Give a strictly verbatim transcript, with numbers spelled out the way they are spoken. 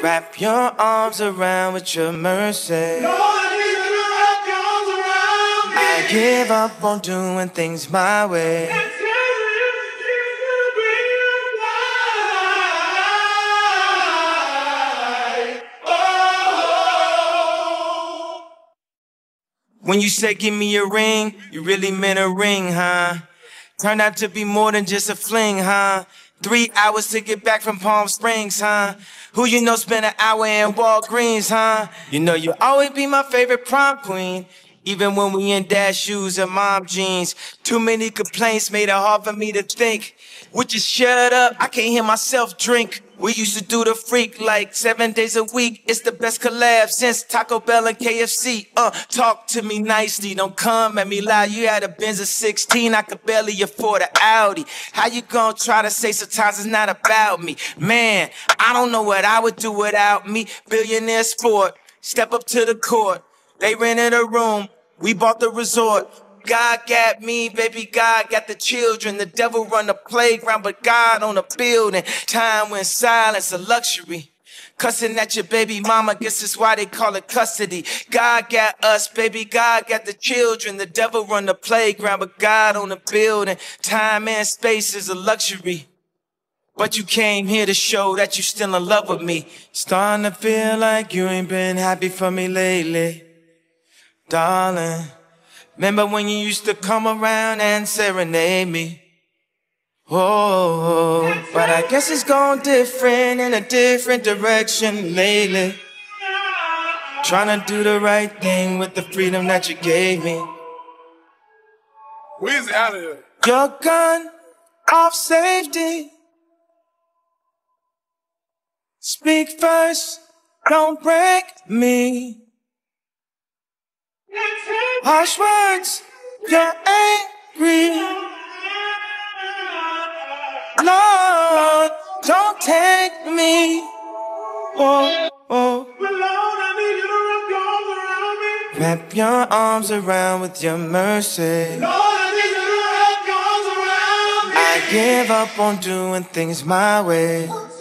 Wrap your arms around with your mercy. Lord, I need you to wrap your arms around me. I give up on doing things my way. And tell me if you will be alive. Oh. When you said give me a ring, you really meant a ring, huh? Turned out to be more than just a fling, huh? Three hours to get back from Palm Springs, huh? Who you know spent an hour in Walgreens, huh? You know you always be my favorite prom queen. Even when we in dad shoes and mom jeans. Too many complaints made it hard for me to think. Would you shut up? I can't hear myself drink. We used to do the freak like seven days a week. It's the best collab since Taco Bell and K F C. Uh, talk to me nicely, don't come at me loud. You had a Benz of sixteen, I could barely afford an Audi. How you gonna try to say sometimes it's not about me? Man, I don't know what I would do without me. Billionaire sport, step up to the court. They rented a room, we bought the resort. God got me, baby, God got the children. The devil run the playground, but God on the building. Time when silence a luxury. Cussing at your baby mama, guess that's why they call it custody. God got us, baby, God got the children. The devil run the playground, but God on the building. Time and space is a luxury. But you came here to show that you still in love with me. Starting to feel like you ain't been happy for me lately. Darling, remember when you used to come around and serenade me? Oh, but I guess it's gone different in a different direction lately. Trying to do the right thing with the freedom that you gave me. Where's it out of here? Your gun off safety. Speak first, don't break me. Harsh words, you're angry. Lord, don't take me. Oh, oh. But Lord, I need you to wrap your arms around me. Wrap your arms around with your mercy. Lord, I need you to wrap your arms around me. I give up on doing things my way.